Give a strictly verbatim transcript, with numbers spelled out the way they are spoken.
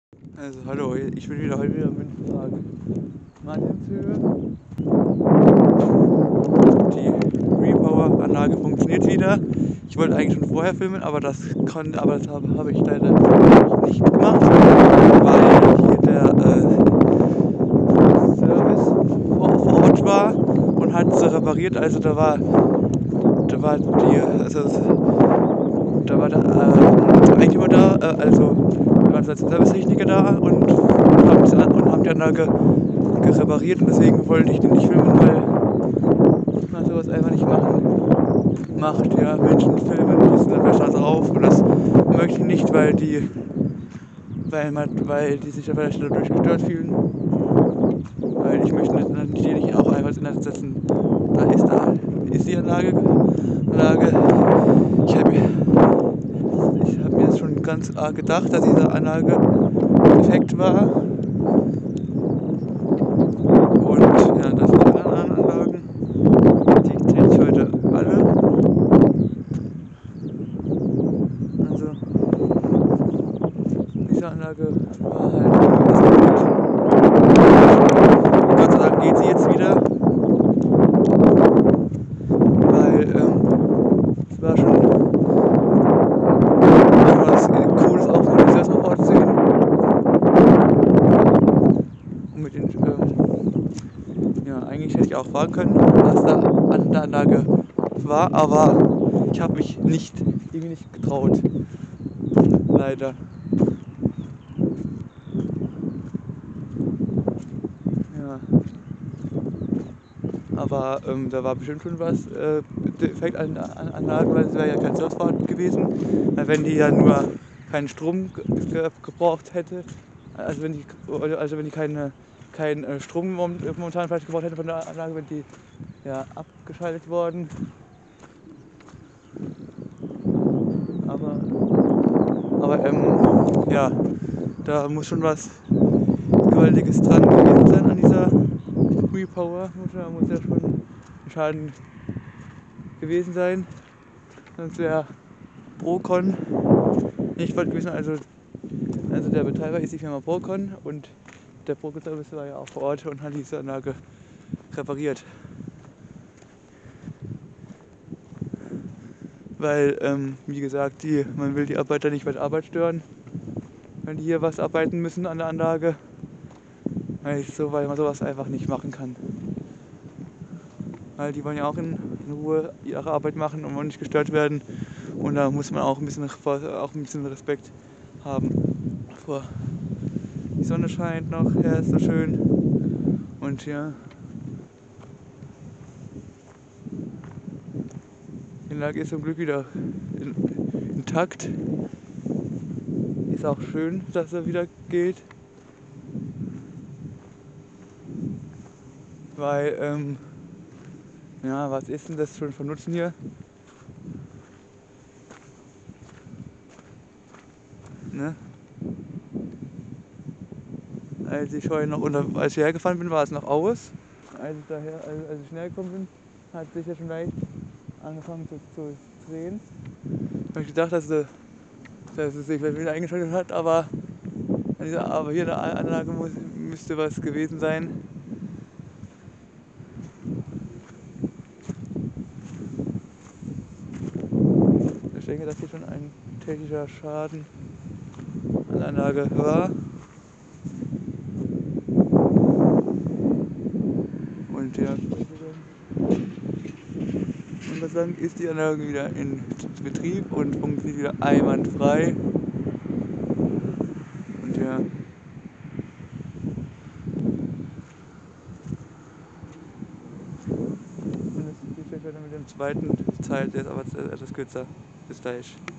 Also hallo, ich bin wieder heute wieder mit Park Martinshöhe. Die Repower-Anlage funktioniert wieder. Ich wollte eigentlich schon vorher filmen, aber das konnte, aber das habe, habe ich leider nicht gemacht, weil hier der äh, Service vor, vor Ort war und hat sie repariert. Also da war, da war die, also da war der äh, Eigentümer da, äh, also da waren als Servicetechniker da und, und, haben die, und haben die Anlage repariert, und deswegen wollte ich den nicht filmen, weil man sowas einfach nicht machen macht. Ja, Menschen filmen, die sind auf der Straße auf, und das möchte ich nicht, weil die weil man weil die sich vielleicht dadurch gestört fühlen, weil ich möchte nicht, die nicht auch einfach ins Internet setzen. Da ist da ist die Anlage Anlage. Ich habe mir ich habe mir das schon ganz arg gedacht, dass diese Anlage defekt war. Und ja, das sind die anderen Anlagen. Die zähle ich heute alle. Also diese Anlage war halt erst. Gott sei Dank geht sie jetzt wieder. Weil ähm, es war schon was Cooles, auch mal das erstmal vor Ort zu sehen. Und mit den ähm, ja, eigentlich hätte ich auch fragen können, was da an der Anlage war, aber ich habe mich nicht irgendwie nicht getraut. Leider. Ja. Aber ähm, da war bestimmt schon was äh, defekt an der Anlage, weil es wäre ja kein Surfboard gewesen. Weil wenn die ja nur keinen Strom ge ge gebraucht hätte, also wenn die, also wenn die keine, keinen äh, Strom momentan vielleicht gebraucht hätte von der Anlage, wenn die ja abgeschaltet worden. Aber, aber ähm, ja, da muss schon was Gewaltiges dran gewesen sein an dieser Repower. Da muss ja schon ein Schaden gewesen sein. Sonst wäre Procon nicht voll gewesen. Also, also der Betreiber ist die Firma Procon, und der Procon Service war ja auch vor Ort und hat diese Anlage repariert. Weil, ähm, wie gesagt, die, man will die Arbeiter nicht bei der Arbeit stören, wenn die hier was arbeiten müssen an der Anlage. Weil, so, weil man sowas einfach nicht machen kann. Weil die wollen ja auch in, in Ruhe ihre Arbeit machen und wollen nicht gestört werden. Und da muss man auch ein bisschen, auch ein bisschen Respekt haben vor. Die Sonne scheint noch, ja, ist so schön. Und ja, die Lage ist zum Glück wieder in, intakt. Ist auch schön, dass er wieder geht. Weil, ähm, ja, was ist denn das schon von Nutzen hier? Ne? Als ich vorhin noch unter, als ich hergefahren bin, war es noch aus. Als ich daher, als, als ich schnell gekommen bin, hat sich ja schon leicht angefangen zu, zu drehen. Da habe ich gedacht, dass, dass es sich wieder eingeschaltet hat, aber, aber hier in der Anlage muss, müsste was gewesen sein. Ich denke, dass hier schon ein technischer Schaden an der Anlage war. Und ja, und was sagen, ist die Anlage wieder in Betrieb und funktioniert wieder einwandfrei. Und ja. Und jetzt geht es weiter mit dem zweiten Teil, der ist aber etwas kürzer. Bis gleich.